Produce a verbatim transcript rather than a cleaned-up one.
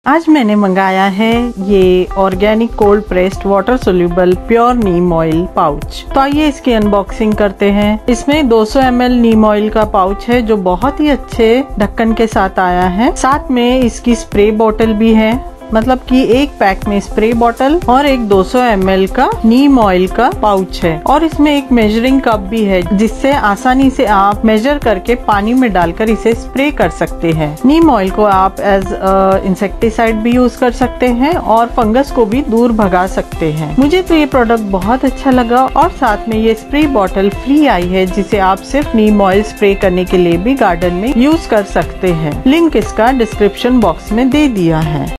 आज मैंने मंगाया है ये organic cold pressed water soluble pure neem oil pouch. तो आइए इसकी अनबॉक्सिंग करते हैं। इसमें दो सौ एम एल नीम ऑयल का पाउच है जो बहुत ही अच्छे ढक्कन के साथ आया है। साथ में इसकी स्प्रे बोतल भी है, मतलब कि एक पैक में स्प्रे बोतल और एक दो सौ एम एल का नीम ऑयल का पाउच है। और इसमें एक मेजरिंग कप भी है जिससे आसानी से आप मेजर करके पानी में डालकर इसे स्प्रे कर सकते हैं। नीम ऑयल को आप एज इंसेक्टिसाइड भी यूज कर सकते हैं और फंगस को भी दूर भगा सकते हैं। मुझे तो ये प्रोडक्ट बहुत अच्छा लगा और साथ में ये स्प्रे बोतल फ्री आई है जिसे आप सिर्फ नीम ऑयल स्प्रे करने के लिए भी गार्डन में यूज कर सकते हैं। लिंक इसका डिस्क्रिप्शन बॉक्स में दे दिया है।